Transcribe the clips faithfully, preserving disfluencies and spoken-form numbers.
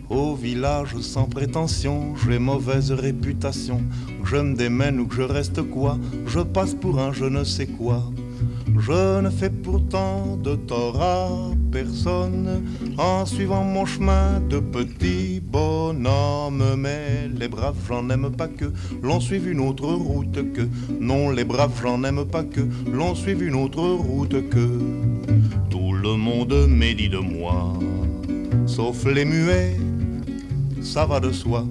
Au village sans prétention, j'ai mauvaise réputation. Que je me démène ou que je reste quoi, je passe pour un je ne sais quoi. Je ne fais pourtant de tort à personne en suivant mon chemin de petit bonhomme. Mais les braves, j'en aime pas que l'on suive une autre route que. Non, les braves, j'en aime pas que l'on suive une autre route que. Tout le monde médit de moi, sauf les muets, ça va de soi.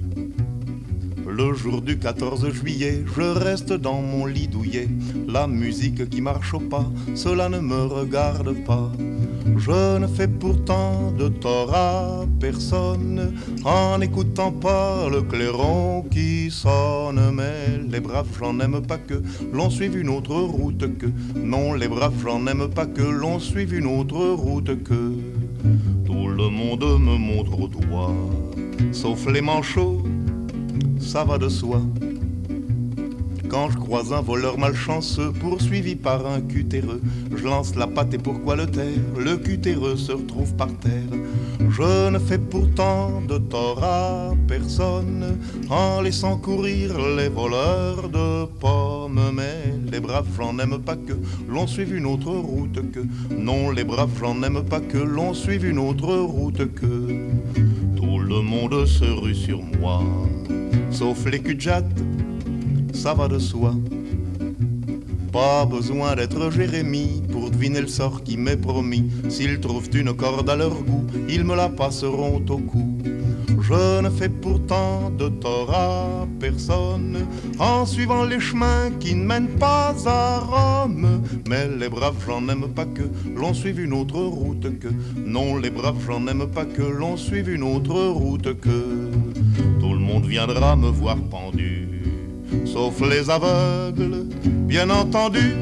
Le jour du quatorze juillet, je reste dans mon lit douillet. La musique qui marche au pas, cela ne me regarde pas. Je ne fais pourtant de tort à personne en n'écoutant pas le clairon qui sonne. Mais les braves, j'en aime pas que l'on suive une autre route que. Non, les braves, j'en aime pas que l'on suive une autre route que. Tout le monde me montre au doigt, sauf les manchots, ça va de soi. Quand je croise un voleur malchanceux poursuivi par un cutéreux, je lance la patte et pourquoi le taire? Le cutéreux se retrouve par terre. Je ne fais pourtant de tort à personne en laissant courir les voleurs de pommes. Mais les braves, j'en aime pas que l'on suive une autre route que. Non, les braves, j'en aime pas que l'on suive une autre route que. Tout le monde se rue sur moi, sauf les cul-de-jatte, ça va de soi. Pas besoin d'être Jérémie pour deviner le sort qui m'est promis. S'ils trouvent une corde à leur goût, ils me la passeront au cou. Je ne fais pourtant de tort à personne en suivant les chemins qui ne mènent pas à Rome. Mais les braves, j'en aime pas que l'on suive une autre route que. Non, les braves, j'en aime pas que l'on suive une autre route que. Tout le monde viendra me voir pendu, sauf les aveugles, bien entendu.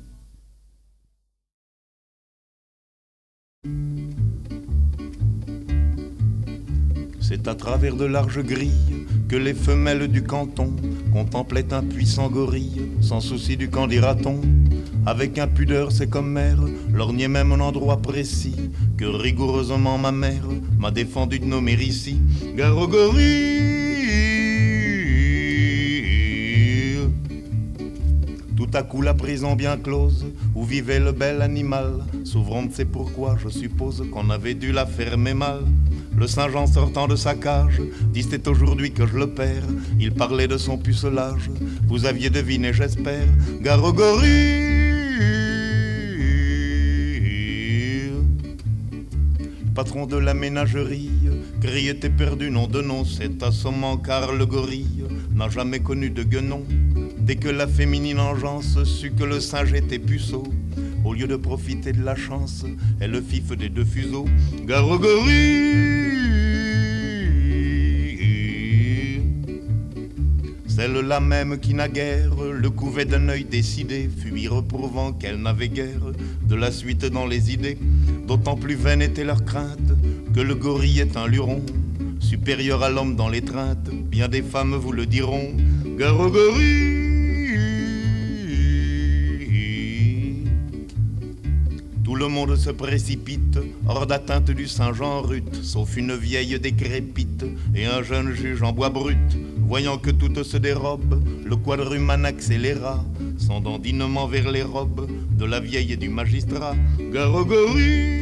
C'est à travers de larges grilles que les femelles du canton contemplaient un puissant gorille, sans souci du qu'en dira-t-on. Avec impudeur, c'est comme mère, lorgnait même un endroit précis que rigoureusement ma mère m'a défendu de nommer ici. Gare au gorille. Tout à coup la prison bien close où vivait le bel animal s'ouvrant, ne sait pourquoi, je suppose qu'on avait dû la fermer mal. Le Saint-Jean sortant de sa cage dit c'est aujourd'hui que je le perds. Il parlait de son pucelage, vous aviez deviné j'espère. Gare au gorille. Patron de la ménagerie criait éperdu nom de nom. C'est assommant car le gorille n'a jamais connu de guenon. Dès que la féminine engeance sut que le singe était puceau, au lieu de profiter de la chance, elle le fif des deux fuseaux. Gare au gorille. Celle-là même qui naguère le couvait d'un œil décidé, fut y reprouvant qu'elle n'avait guère de la suite dans les idées. D'autant plus vaine était leur crainte que le gorille est un luron, supérieur à l'homme dans l'étreinte, bien des femmes vous le diront. Gare au gorille. Tout le monde se précipite hors d'atteinte du Saint-Jean rut, sauf une vieille décrépite et un jeune juge en bois brut. Voyant que tout se dérobe, le quadrumane accéléra son dandinement vers les robes de la vieille et du magistrat. Gare au gorille.